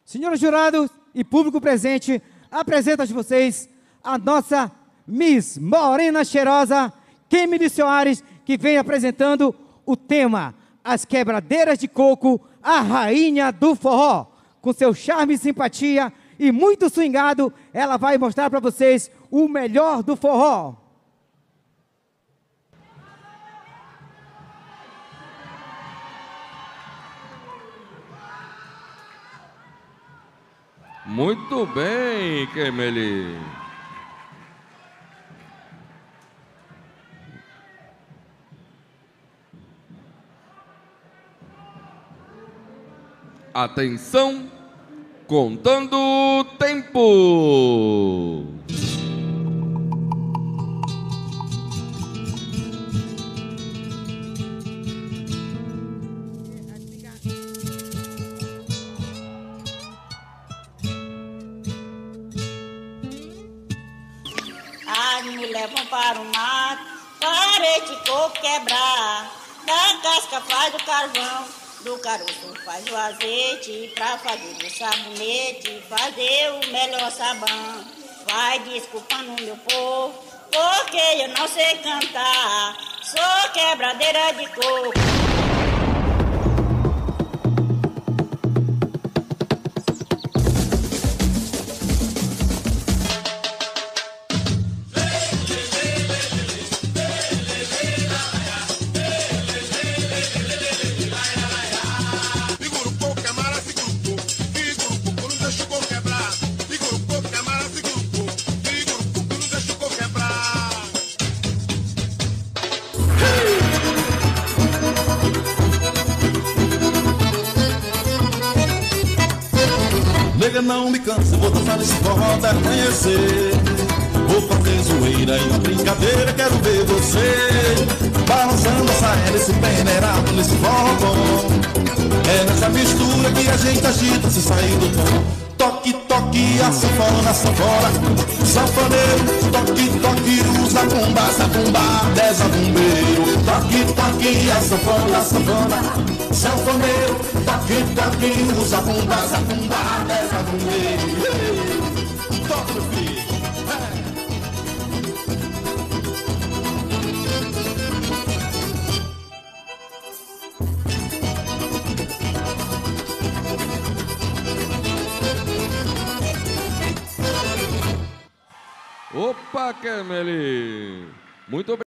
Senhores jurados e público presente, apresento a vocês a nossa Miss Morena Cheirosa, Kemily Soares, que vem apresentando o tema As Quebradeiras de Coco, a rainha do forró. Com seu charme e simpatia e muito swingado, ela vai mostrar para vocês o melhor do forró. Muito bem, Kemily. Atenção, contando o tempo. As mulheres vão para o mato, parede de coco quebrar, da casca faz o carvão, do caroço faz o azeite, pra fazer o sabonete, fazer o melhor sabão. Vai desculpando meu povo, porque eu não sei cantar, sou quebradeira de coco. Nega, não me canso, vou dançar nesse forró até amanhecer. Vou fazer zoeira e uma brincadeira, quero ver você balançando a saia nesse peneirado, nesse forró bom. É nessa mistura que a gente agita se sair do tom. Toque, toque, a sanfona, sanfona, sanfoneiro. Toque, toque, usa bomba, zabumba, desabumbeiro. Toque, toque, a sanfona, sanfona, sanfoneiro. Toque, toque, usa bomba, zabumba, desabumbeiro. Toque, meu filho. Opa, Kemily. Muito obrigado.